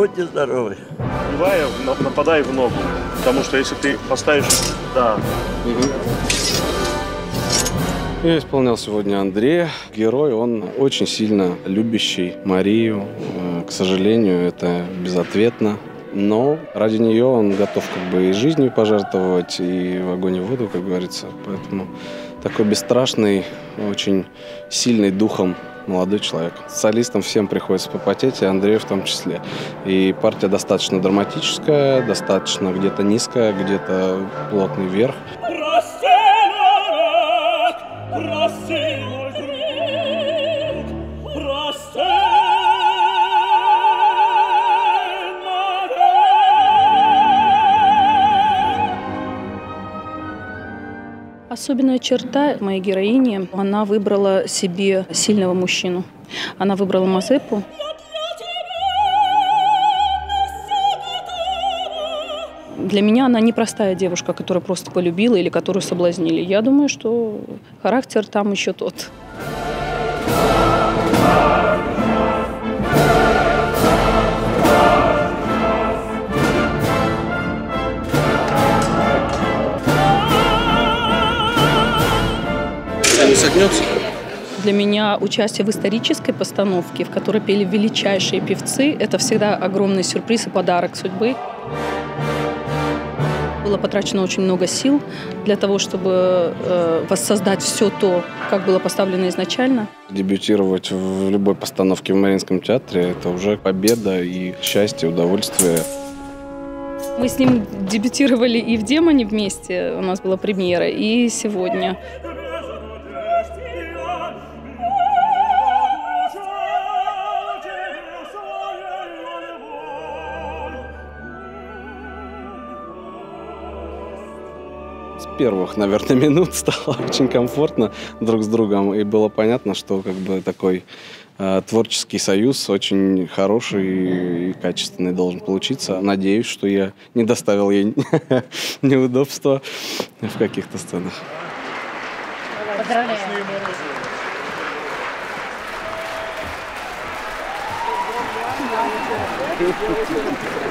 Будьте здоровы. Нападай в ногу, потому что если ты поставишь... Да. Я исполнял сегодня Андрея. Герой, он очень сильно любящий Марию. К сожалению, это безответно. Но ради нее он готов и жизнью пожертвовать, и в огонь и в воду, как говорится. Поэтому такой бесстрашный, очень сильный духом молодой человек. Солистам всем приходится попотеть, и Андрею в том числе. И партия достаточно драматическая, достаточно где-то низкая, где-то плотный верх. Особенная черта моей героини, она выбрала себе сильного мужчину. Она выбрала Мазепу. Для меня она не простая девушка, которая просто полюбила или которую соблазнили. Я думаю, что характер там еще тот. Не согнется? Для меня участие в исторической постановке, в которой пели величайшие певцы, это всегда огромный сюрприз и подарок судьбы. Было потрачено очень много сил для того, чтобы воссоздать все то, как было поставлено изначально. Дебютировать в любой постановке в Мариинском театре – это уже победа и счастье, удовольствие. Мы с ним дебютировали и в «Демоне» вместе, у нас была премьера, и сегодня. С первых, наверное, минут стало очень комфортно друг с другом. И было понятно, что такой творческий союз очень хороший и качественный должен получиться. Надеюсь, что я не доставил ей неудобства в каких-то сценах. Поздравляю. Thank you.